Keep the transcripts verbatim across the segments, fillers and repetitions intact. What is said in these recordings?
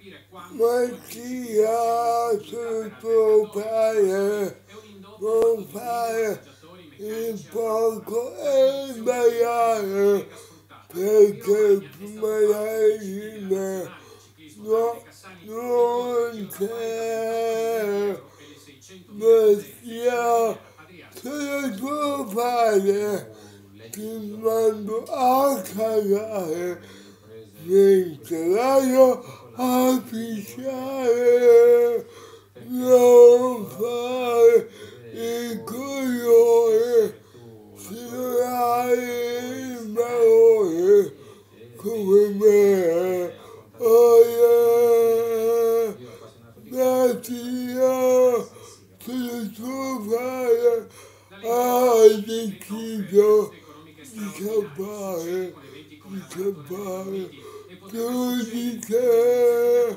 Mattia sul tuo padre, non fare il poco e sbagliare, perché magari no, non c'è, Mattia sul tuo padre, ti mando a cagare, mentre a pisciare, non fare il coglione, se non hai il valore come me. Oh yeah, Mattia, sul tuo padre hai deciso di scappare, di scappare, tu di te,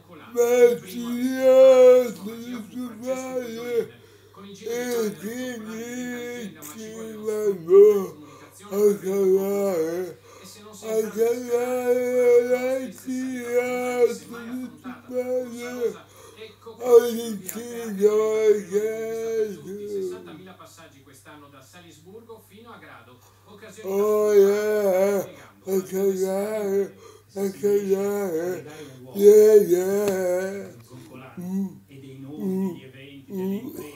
Mattia, sul tuo padre, e quindi ci vengo a cagare, a cagare, Mattia, sul tuo padre, ho deciso che... Oh yeah, a cagare, a cagare, yeah yeah. Mm, mm, mm.